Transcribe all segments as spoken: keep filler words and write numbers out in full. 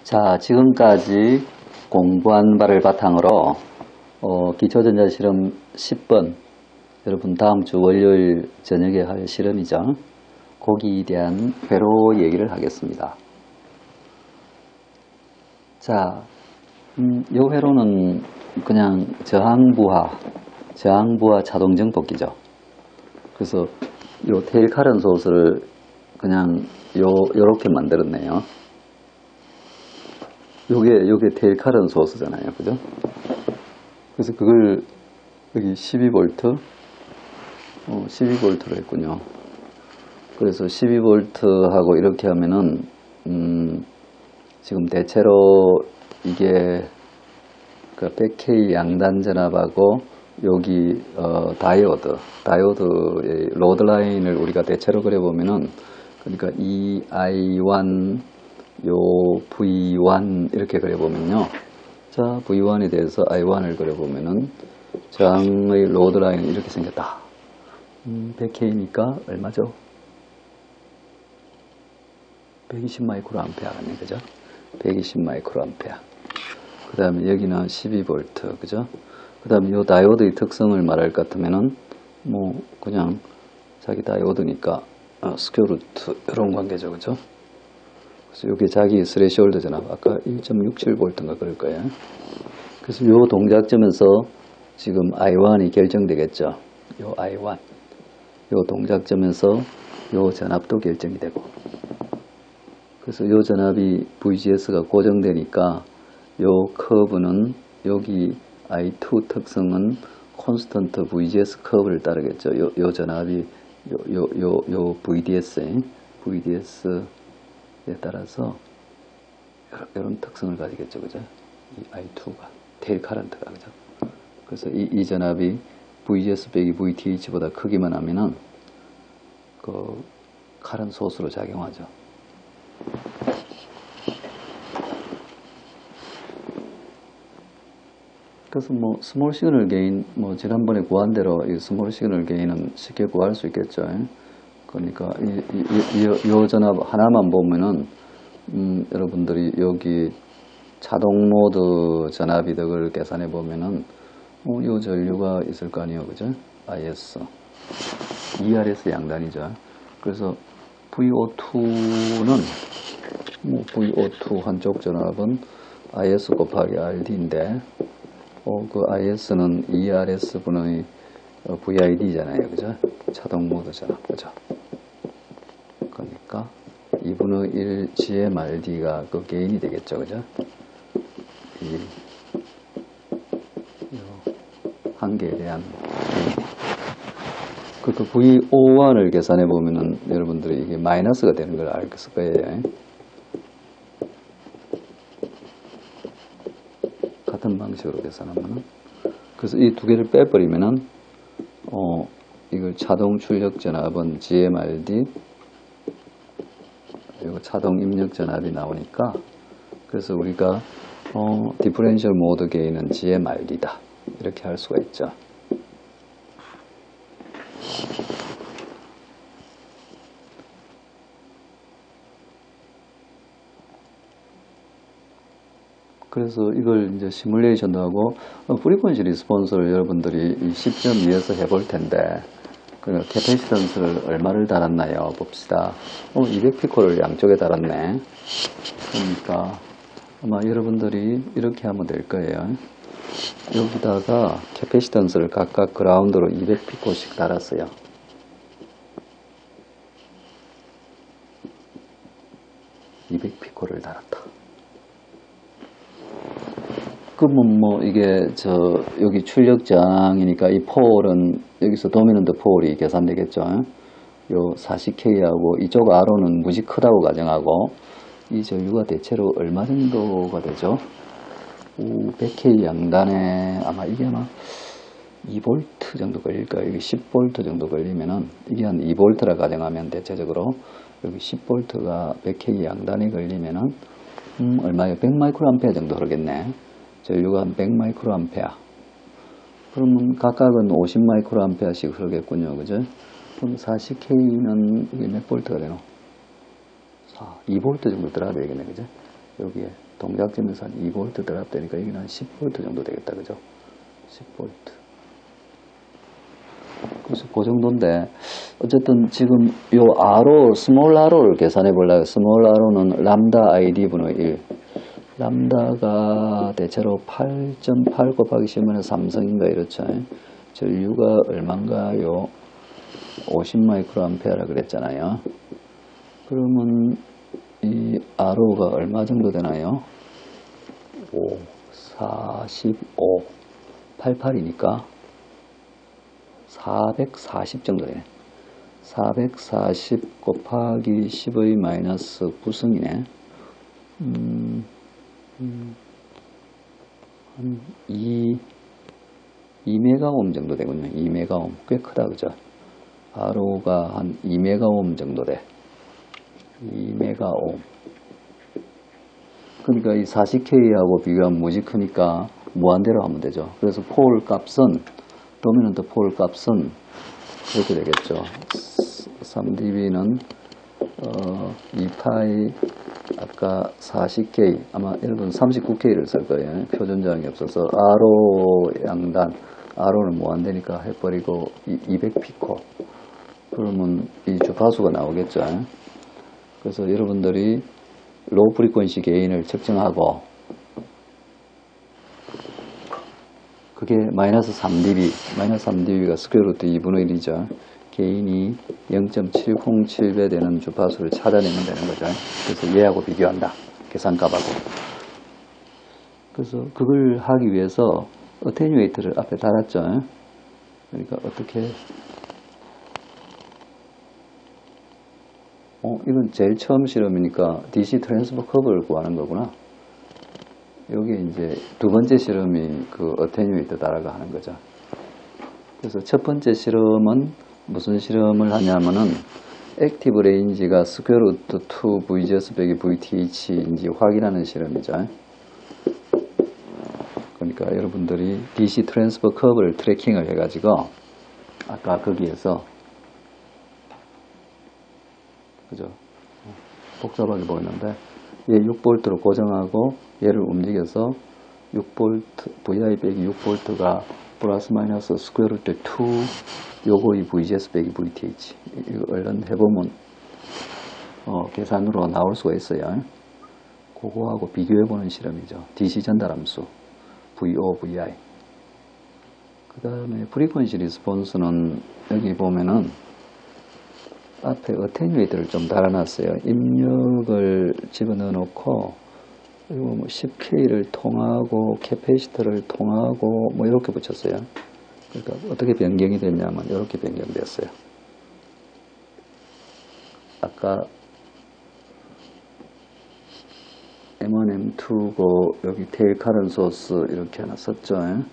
자, 지금까지 공부한 바를 바탕으로 어, 기초전자 실험 십 번, 여러분 다음 주 월요일 저녁에 할 실험이죠. 거기에 대한 회로 얘기를 하겠습니다. 자, 음, 이 회로는 그냥 저항부하, 저항부하 자동정복기죠. 그래서 요 테일 카런 소스를 그냥 요, 요렇게 만들었네요. 요게, 요게 테일 카런 소스잖아요. 그죠? 그래서 그걸 여기 십이 볼트, 어, 십이 볼트로 했군요. 그래서 십이 볼트하고 이렇게 하면은, 음, 지금 대체로 이게 그 백 케이 양단 전압하고 여기 어, 다이오드, 다이오드의 로드 라인을 우리가 대체로 그려보면은 그러니까 이 아이 원, 요 브이 원 이렇게 그려보면요. 자, 브이 원에 대해서 아이 원을 그려보면은 저항의 로드 라인은 이렇게 생겼다. 음, 백 케이니까 얼마죠? 백이십 마이크로 암페어겠네, 그죠? 백이십 마이크로 암페어. 그 다음에 여기는 십이 볼트, 그죠? 그 다음에 요 다이오드의 특성을 말할 것 같으면은, 뭐, 그냥 자기 다이오드니까, 어, 스퀘어 루트, 이런 관계죠, 그죠? 그래서 요게 자기 스레시홀드 전압, 아까 일 점 육칠 볼트인가 그럴 거예요. 그래서 요 동작점에서 지금 아이 원이 결정되겠죠. 요 아이 원. 요 동작점에서 요 전압도 결정이 되고. 그래서 요 전압이 브이지에스가 고정되니까 요 커브는 여기 아이 투 특성은 콘스턴트 브이지에스 커브를 따르겠죠. 요, 요 전압이 요, 요, 요, 요 브이디에스에 브이디에스에 따라서 이런 특성을 가지겠죠. 그죠? 이 아이 투가 테일 카런트가 그죠? 그래서 이, 이 전압이 브이지에스 빼기 브이티에이치보다 크기만 하면은 그 카런 소스로 작용하죠. 그래서 뭐 스몰 시그널 게인, 뭐 지난번에 구한 대로 이 스몰 시그널 게인은 쉽게 구할 수 있겠죠. 그러니까 이, 이, 이, 이 전압 하나만 보면은 음, 여러분들이 여기 자동 모드 전압 이득을 계산해 보면은 어, 이 전류가 있을 거 아니에요, 그죠? 아이에스, 이알에스 양단이죠. 그래서 브이오투는 뭐 브이오투 한쪽 전압은 아이에스 곱하기 알디인데 어, 그 아이에스는 이알에스분의 어, 브이아이디잖아요. 그죠? 자동 모드 전압. 그죠? 그러니까 이분의 일 지엠알디가 그 게인이 되겠죠. 그죠? 이, 한계에 대한 그러니까 브이오원을 계산해 보면은 여러분들이 이게 마이너스가 되는 걸 알 거예요. 같은 방식으로 계산하면은. 그래서 이 두 개를 빼버리면은, 어, 이걸 자동 출력 전압은 지엠알디, 그리고 자동 입력 전압이 나오니까, 그래서 우리가, 어, 디퍼렌셜 모드 게인은 지엠알디다. 이렇게 할 수가 있죠. 그래서 이걸 이제 시뮬레이션도 하고 어, 프리퀀시 리스폰스를 여러분들이 이 십 점 이에서 해볼 텐데 그 캐패시턴스를 얼마를 달았나요? 봅시다. 어, 이백 피코를 양쪽에 달았네. 그러니까 아마 여러분들이 이렇게 하면 될 거예요. 여기다가 캐패시턴스를 각각 그라운드로 이백 피코씩 달았어요. 이백 피코를 달았다. 그러면 뭐 이게 저 여기 출력 저항이니까 이 폴은 여기서 도미넌트 폴이 계산되겠죠. 요 사십 케이하고 이쪽 아로는 무지 크다고 가정하고 이 전류가 대체로 얼마 정도가 되죠? 오, 백 케이 양단에 아마 이게 아마 이 볼트 정도 걸릴까요? 여기 십 볼트 정도 걸리면은 이게 한 이 볼트라 가정하면 대체적으로 여기 십 볼트가 백 케이 양단에 걸리면은 음, 얼마예요? 백 마이크로 암페어 정도 흐르겠네. 전류가 한 백 마이크로 암페어. 그러면 각각은 오십 마이크로 암페어씩 흐르겠군요. 그죠? 그럼 사십 케이는 이게 몇 볼트가 되노? 이 볼트 정도 들어가야 되겠네. 그죠? 여기에 동작점에서 한 이 볼트 들어갔다니까 여기는 한 십 볼트 정도 되겠다. 그죠? 십 볼트. 그래서 그 정도인데, 어쨌든 지금 요 R호, 스몰 R호를 계산해 보려고. 스몰 R호는 람다 아이디분의 일. 람다가 대체로 팔 점 팔 곱하기 십분의 삼성인가 이렇죠. 전류가 얼마인가요? 오십 마이크로암페어라 그랬잖아요. 그러면 이 R호가 얼마 정도 되나요? 오, 사십오, 팔십팔이니까 사백사십 정도 되네. 사백사십 곱하기 십의 마이너스 구승이네. 음, 음, 한 이, 이 메가옴 정도 되군요. 이 메가옴. 꽤 크다, 그죠? R호가 한 이 메가옴 정도 돼. 이 메가옴. 그러니까 이 사십 케이하고 비교하면 무지 크니까 무한대로 하면 되죠. 그래서 폴 값은, 도미넌트 폴 값은 이렇게 되겠죠. 삼 디비는 어, 이 파이 아까 사십 케이 아마 여러분 삼십구 케이를 쓸 거예요. 표준저항이 없어서 R호 양단, R호는 무한대니까 해버리고 이백 피코. 그러면 이 주파수가 나오겠죠. 그래서 여러분들이 로우 프리퀀시 게인을 측정하고 그게 마이너스 삼 디비, 마이너스 삼 디비가 스퀘어 루트 이분의 일이죠. 게인이 영 점 칠공칠 배 되는 주파수를 찾아내면 되는 거죠. 그래서 얘하고 비교한다. 계산값하고. 그래서 그걸 하기 위해서 어테뉴에이터를 앞에 달았죠. 그러니까 어떻게 어, 이건 제일 처음 실험이니까 디씨 트랜스퍼 커브를 구하는 거구나. 여기 이제 두 번째 실험이 그 어테뉴에이터 달아가 하는 거죠. 그래서 첫 번째 실험은 무슨 실험을 하냐면은 액티브 레인지가 스퀘어 루트 투 브이지에스 빼기 브이티에이치인지 확인하는 실험이죠. 그러니까 여러분들이 디씨 트랜스퍼 커브를 트래킹을 해가지고 아까 거기에서 그죠? 복잡하게 보였는데 얘 육 볼트로 고정하고 얘를 움직여서 육 볼트 브이아이 빼기 육 볼트가 플러스 마이너스 스퀘어 루트 투 요거의 브이지에스 빼기 브이티에이치 이거 얼른 해보면 어, 계산으로 나올 수가 있어요. 그거하고 비교해보는 실험이죠. 디씨 전달함수 브이오, 브이아이. 그 다음에 프리퀀시 리스폰스는 여기 보면은 앞에 어테뉴에이터를 좀 달아놨어요. 입력을 집어넣어 놓고 그리고 뭐 십 케이를 통하고 캐패시터를 통하고 뭐 이렇게 붙였어요. 그러니까 어떻게 변경이 됐냐면 이렇게 변경됐어요. 아까 엠 원, 엠 투고 여기 테일 카런 소스 이렇게 하나 썼죠.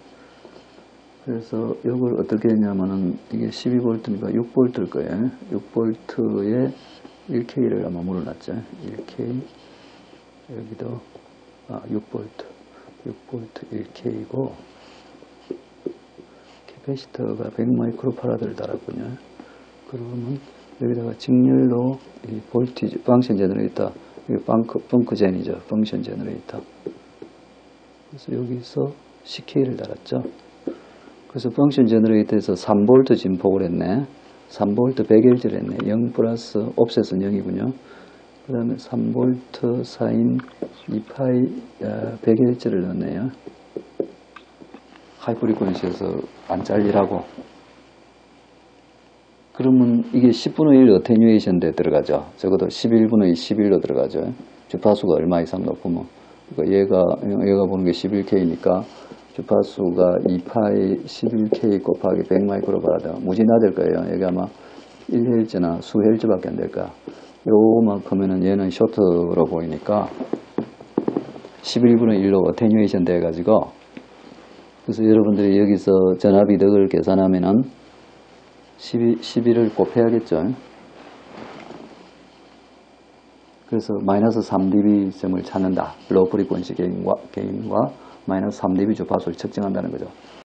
그래서 이걸 어떻게 했냐면은 이게 십이 볼트니까 육 볼트일 거예요. 육 볼트에 일 케이를 아마 물어놨죠. 일 케이 여기도 아 육 볼트 육 볼트 일 케이고 캐패시터가 백 마이크로파라드를 달았군요. 그러면 여기다가 직렬로 이 볼티지 펑션 제너레이터 이게 펑크, 펑크젠이죠. 펑션 제너레이터. 그래서 여기서 십 케이를 달았죠. 그래서 펑션 제너레이터에서 삼 볼트 진폭을 했네. 삼 볼트 백 엘지를 했네. 영 플러스 옵셋은 영이군요. 그 다음에 삼 볼트 사인 이 파이 백 엘지를 넣었네요. 하이프리퀀시에서 안 잘리라고. 그러면 이게 십분의 일 어테뉴에이션에 들어가죠. 적어도 십일분의 십일로 들어가죠. 주파수가 얼마 이상 높으면. 그러니까 얘가, 얘가 보는 게 십일 케이니까 주파수가 이 파이 십일 케이 곱하기 백 마이크로파라드. 무지 낮을 거예요. 여기 아마 일 헬츠나 수 헬츠밖에 안 될 거야. 요만큼은 얘는 쇼트로 보이니까 십일분의 일로 어테뉴에이션 돼가지고 그래서 여러분들이 여기서 전압이득을 계산하면은 십이, 십일을 곱해야겠죠. 그래서 마이너스 삼 디비 점을 찾는다. 로우 프리퀀시 게인과, 게인과 마이너스 삼 디비 주파수를 측정한다는 거죠.